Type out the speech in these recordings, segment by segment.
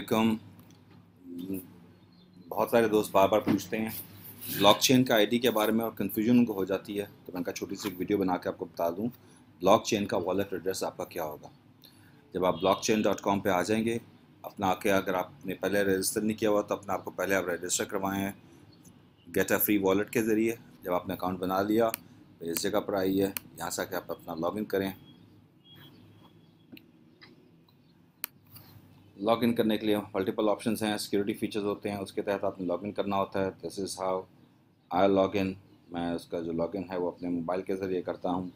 वालेकुम। बहुत सारे दोस्त बार बार पूछते हैं ब्लॉकचेन का आईडी के बारे में और कन्फ्यूजन उनको हो जाती है, तो मैं छोटी सी वीडियो बना के आपको बता दूं ब्लॉकचेन का वॉलेट एड्रेस आपका क्या होगा। जब आप blockchain.com पे आ जाएंगे, अपना आके अगर आपने पहले रजिस्टर नहीं किया हुआ तो अपना आपको पहले आप रजिस्टर करवाएं हैं गेट अ फ्री वॉलेट के ज़रिए। जब आपने अकाउंट बना लिया तो इस जगह पर आइए, यहाँ से आके आप अपना लॉगिन करें। लॉगिन करने के लिए मल्टीपल ऑप्शंस हैं, सिक्योरिटी फीचर्स होते हैं, उसके तहत आपने लॉगिन करना होता है। This is how I login. मैं उसका जो लॉगिन है वो अपने मोबाइल के ज़रिए करता हूँ।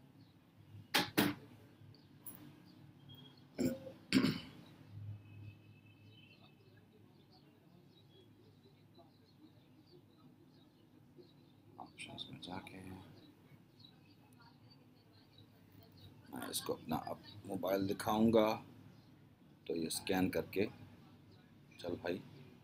ऑप्शंस में जाके मैं इसको अपना अब मोबाइल दिखाऊंगा तो ये स्कैन करके चल भाई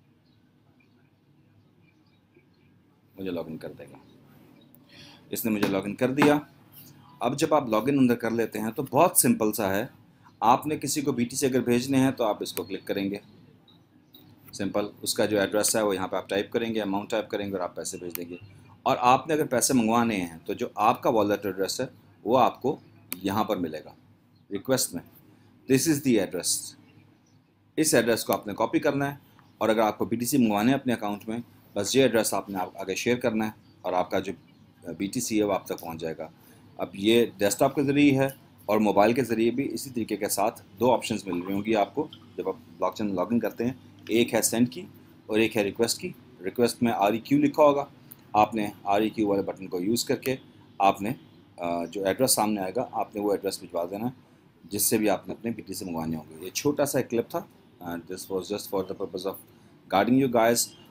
मुझे लॉगिन कर देगा। इसने मुझे लॉगिन कर दिया। अब जब आप लॉगिन अंदर कर लेते हैं तो बहुत सिंपल सा है। आपने किसी को BTC अगर भेजने हैं तो आप इसको क्लिक करेंगे, सिंपल। उसका जो एड्रेस है वो यहाँ पे आप टाइप करेंगे, अमाउंट टाइप करेंगे और आप पैसे भेज देंगे। और आपने अगर पैसे मंगवाने हैं तो जो आपका वॉलेट एड्रेस है वो आपको यहाँ पर मिलेगा रिक्वेस्ट में। This is the address. इस एड्रेस को आपने कॉपी करना है और अगर आपको BTC मंगवाने हैं अपने अकाउंट में, बस ये एड्रेस आपने आगे शेयर करना है और आपका जो BTC है वो आप तक पहुँच जाएगा। अब ये डेस्कटॉप के ज़रिए है और मोबाइल के ज़रिए भी इसी तरीके के साथ दो ऑप्शंस मिल रही होंगी आपको जब आप ब्लॉकचेन में लॉगिन करते हैं। एक है सेंड की और एक है रिक्वेस्ट की। रिक्वेस्ट में REQ लिखा होगा, आपने REQ वाले बटन को यूज़ करके आपने जो एड्रेस सामने आएगा आपने वो एड्रेस भिजवा देना है जिससे भी आपने अपने BTC मंगवाने होंगे। ये छोटा सा क्लिप था, this was just for the purpose of guiding you guys.